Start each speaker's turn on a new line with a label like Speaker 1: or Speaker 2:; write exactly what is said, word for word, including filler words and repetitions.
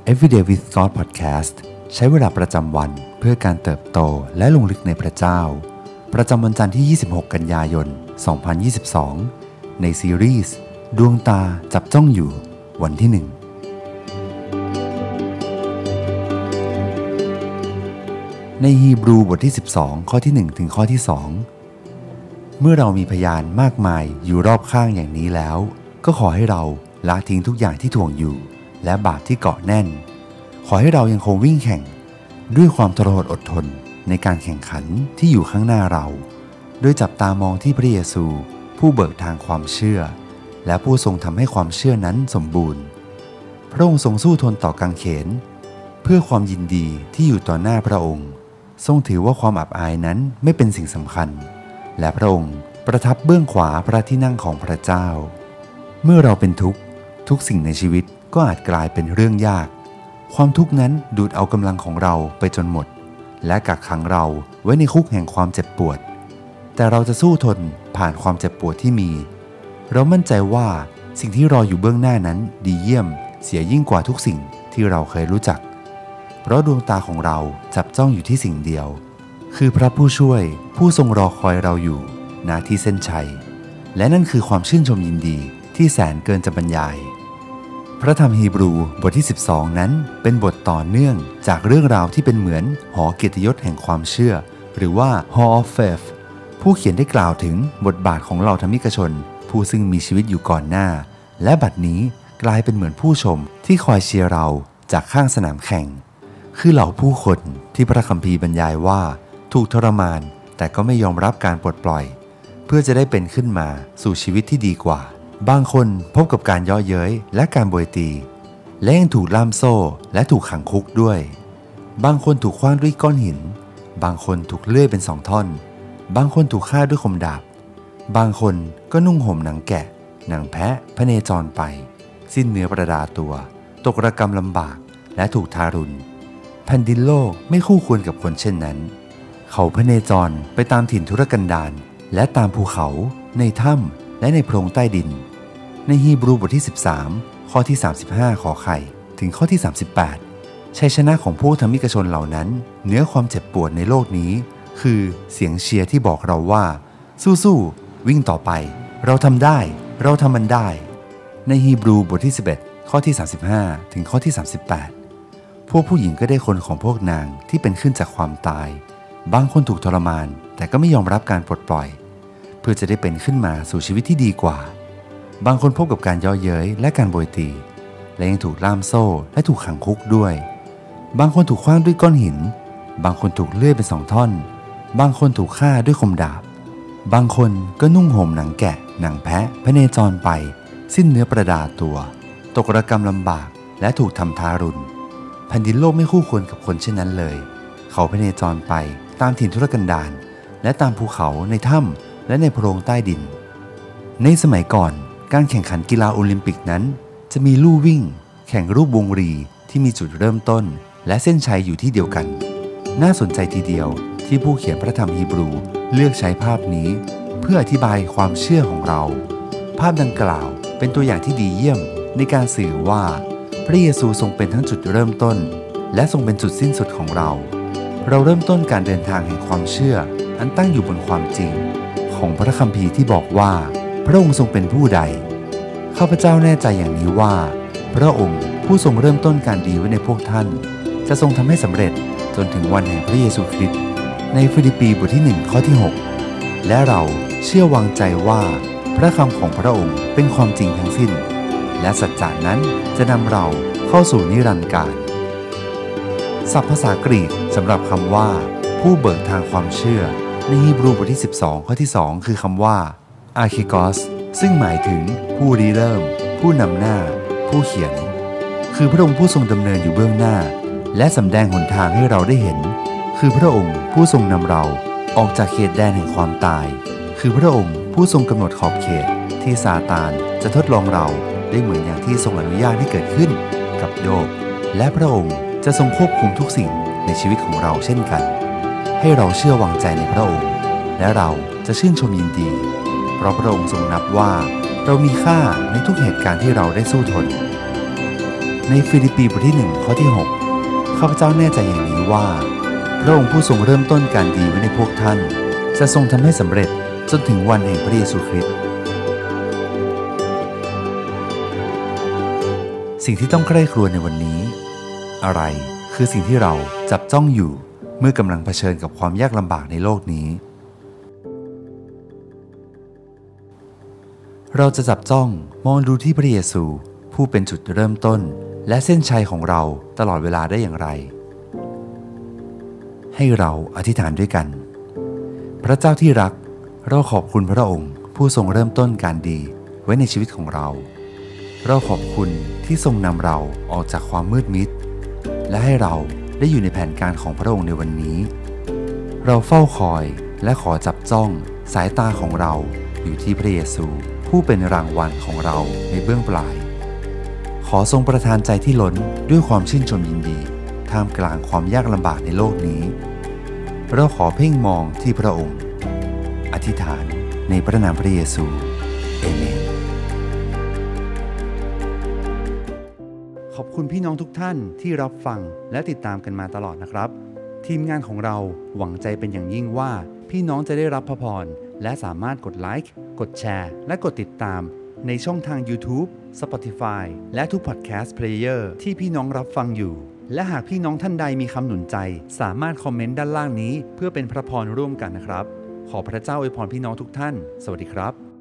Speaker 1: Everyday with God Podcast ใช้เวลาประจำวันเพื่อการเติบโตและลงลึกในพระเจ้าประจำวันจันทร์ที่ยี่สิบหกกันยายนสองพันยี่สิบสองในซีรีส์ดวงตาจับจ้องอยู่วันที่หนึ่งในฮีบรูบทที่สิบสองข้อที่หนึ่งถึงข้อที่สองเมื่อเรามีพยานมากมายอยู่รอบข้างอย่างนี้แล้วก็ขอให้เราละทิ้งทุกอย่างที่ถ่วงอยู่และบาปที่เกาะแน่นขอให้เรายังคงวิ่งแข่งด้วยความทรหดอดทนในการแข่งขันที่อยู่ข้างหน้าเราโดยจับตามองที่พระเยซูผู้เบิกทางความเชื่อและผู้ทรงทำให้ความเชื่อนั้นสมบูรณ์พระองค์ทรงสู้ทนต่อกางเขนเพื่อความยินดีที่อยู่ต่อหน้าพระองค์ทรงถือว่าความอับอายนั้นไม่เป็นสิ่งสำคัญและพระองค์ประทับเบื้องขวาพระที่นั่งของพระเจ้าเมื่อเราเป็นทุกข์ทุกสิ่งในชีวิตก็อาจกลายเป็นเรื่องยากความทุกข์นั้นดูดเอากำลังของเราไปจนหมดและกักขังเราไว้ในคุกแห่งความเจ็บปวดแต่เราจะสู้ทนผ่านความเจ็บปวดที่มีเรามั่นใจว่าสิ่งที่รออยู่เบื้องหน้านั้นดีเยี่ยมเสียยิ่งกว่าทุกสิ่งที่เราเคยรู้จักเพราะดวงตาของเราจับจ้องอยู่ที่สิ่งเดียวคือพระผู้ช่วยผู้ทรงรอคอยเราอยู่ณที่เส้นชัยและนั่นคือความชื่นชมยินดีที่แสนเกินจะบรรยายพระธรรมฮีบรูบทที่สิบสองนั้นเป็นบทต่อเนื่องจากเรื่องราวที่เป็นเหมือนหอเกียรติยศแห่งความเชื่อหรือว่า Hall of Faith ผู้เขียนได้กล่าวถึงบทบาทของเหล่าธรรมิกชนผู้ซึ่งมีชีวิตอยู่ก่อนหน้าและบัดนี้กลายเป็นเหมือนผู้ชมที่คอยเชียร์เราจากข้างสนามแข่งคือเหล่าผู้คนที่พระคัมภีร์บรรยายว่าถูกทรมานแต่ก็ไม่ยอมรับการปลดปล่อยเพื่อจะได้เป็นขึ้นมาสู่ชีวิตที่ดีกว่าบางคนพบกับการเยาะเย้ยและการโบยตีและยังถูกล่ามโซ่และถูกขังคุกด้วยบางคนถูกขว้างด้วยก้อนหินบางคนถูกเลื่อยเป็นสองท่อนบางคนถูกฆ่าด้วยคมดาบบางคนก็นุ่งห่มหนังแกะหนังแพะพเนจรไปสิ้นเนื้อประดาตัวตกระกำลำบากและถูกทารุณแผ่นดินโลกไม่คู่ควรกับคนเช่นนั้นเขาพเนจรไปตามถิ่นทุรกันดารและตามภูเขาในถ้ำและในโพรงใต้ดินในฮีบรูบทที่สิบสามข้อที่สามสิบห้าขอไข่ถึงข้อที่สามสิบแปดชัยชนะของพวกธรรมิกชนเหล่านั้นเหนือความเจ็บปวดในโลกนี้คือเสียงเชียร์ที่บอกเราว่าสู้ๆวิ่งต่อไปเราทำได้เราทำมันได้ในฮีบรูบทที่สิบเอ็ดข้อที่สามสิบห้าถึงข้อที่สามสิบแปดพวกผู้หญิงก็ได้คนของพวกนางที่เป็นขึ้นจากความตายบางคนถูกทรมานแต่ก็ไม่ยอมรับการปลดปล่อยเพื่อจะได้เป็นขึ้นมาสู่ชีวิตที่ดีกว่าบางคนพบกับการเยาะเย้ยและการโบยตีและยังถูกล่ามโซ่และถูกขังคุกด้วยบางคนถูกขว้างด้วยก้อนหินบางคนถูกเลื่อยเป็นสองท่อนบางคนถูกฆ่าด้วยคมดาบบางคนก็นุ่งห่มหนังแกะหนังแพะพเนจรไปสิ้นเนื้อประดาตัวตกระกำลำบากและถูกทำทารุณแผ่นดินโลกไม่คู่ควรกับคนเช่นนั้นเลยเขาพเนจรไปตามถิ่นทุรกันดารและตามภูเขาในถ้ำและในโพรงใต้ดินในสมัยก่อนการแข่งขันกีฬาโอลิมปิกนั้นจะมีลู่วิ่งแข่งรูปวงรีที่มีจุดเริ่มต้นและเส้นชัยอยู่ที่เดียวกันน่าสนใจทีเดียวที่ผู้เขียนพระธรรมฮีบรูเลือกใช้ภาพนี้เพื่ออธิบายความเชื่อของเราภาพดังกล่าวเป็นตัวอย่างที่ดีเยี่ยมในการสื่อว่าพระเยซูทรงเป็นทั้งจุดเริ่มต้นและทรงเป็นจุดสิ้นสุดของเราเราเริ่มต้นการเดินทางแห่งความเชื่ออันตั้งอยู่บนความจริงของพระคัมภีร์ที่บอกว่าพระองค์ทรงเป็นผู้ใดข้าพเจ้าแน่ใจอย่างนี้ว่าพระองค์ผู้ทรงเริ่มต้นการดีไว้ในพวกท่านจะทรงทำให้สำเร็จจนถึงวันแห่งพระเยซูคริสต์ในฟิลิปปีบทที่หนึ่งข้อที่หกและเราเชื่อวางใจว่าพระคำของพระองค์เป็นความจริงทั้งสิ้นและสัจจานั้นจะนำเราเข้าสู่นิรันดร์กาลศัพท์ภาษากรีกสำหรับคำว่าผู้เบิกทางความเชื่อในฮีบรูบทที่สิบสองข้อที่สองคือคำว่าอาร์คิกอสซึ่งหมายถึงผู้ริเริ่มผู้นำหน้าผู้เขียนคือพระองค์ผู้ทรงดำเนินอยู่เบื้องหน้าและสำแดงหนทางให้เราได้เห็นคือพระองค์ผู้ทรงนำเราออกจากเขตแดนแห่งความตายคือพระองค์ผู้ทรงกำหนดขอบเขตที่ซาตานจะทดลองเราได้เหมือนอย่างที่ทรงอนุญาตให้เกิดขึ้นกับโยบและพระองค์จะทรงควบคุมทุกสิ่งในชีวิตของเราเช่นกันให้เราเชื่อวางใจในพระองค์และเราจะชื่นชมยินดีเพราะพระองค์ทรงนับว่าเรามีค่าในทุกเหตุการณ์ที่เราได้สู้ทนในฟิลิปปีบทที่หนึ่งข้อที่หกข้าพเจ้าแน่ใจอย่างนี้ว่าพระองค์ผู้ทรงเริ่มต้นการดีไว้ในพวกท่านจะทรงทำให้สำเร็จจนถึงวันแห่งพระเยซูคริสต์สิ่งที่ต้องใคร่ครวญในวันนี้อะไรคือสิ่งที่เราจับจ้องอยู่เมื่อกำลังเผชิญกับความยากลำบากในโลกนี้เราจะจับจ้องมองดูที่พระเยซูผู้เป็นจุดเริ่มต้นและเส้นชัยของเราตลอดเวลาได้อย่างไรให้เราอธิษฐานด้วยกันพระเจ้าที่รักเราขอบคุณพระองค์ผู้ทรงเริ่มต้นการดีไว้ในชีวิตของเราเราขอบคุณที่ทรงนำเราออกจากความมืดมิดและให้เราได้อยู่ในแผนการของพระองค์ในวันนี้เราเฝ้าคอยและขอจับจ้องสายตาของเราอยู่ที่พระเยซูผู้เป็นรางวัลของเราในเบื้องปลายขอทรงประทานใจที่ล้นด้วยความชื่นชมยินดีท่ามกลางความยากลำบากในโลกนี้เราขอเพ่งมองที่พระองค์อธิษฐานในพระนามพระเยซูเอเมนขอบคุณพี่น้องทุกท่านที่รับฟังและติดตามกันมาตลอดนะครับทีมงานของเราหวังใจเป็นอย่างยิ่งว่าพี่น้องจะได้รับพระพรและสามารถกดไลค์กดแชร์และกดติดตามในช่องทาง YouTube Spotify และทุก Podcast Player ที่พี่น้องรับฟังอยู่และหากพี่น้องท่านใดมีคำหนุนใจสามารถคอมเมนต์ด้านล่างนี้เพื่อเป็นพระพรร่วมกันนะครับขอพระเจ้าอวยพรพี่น้องทุกท่านสวัสดีครับ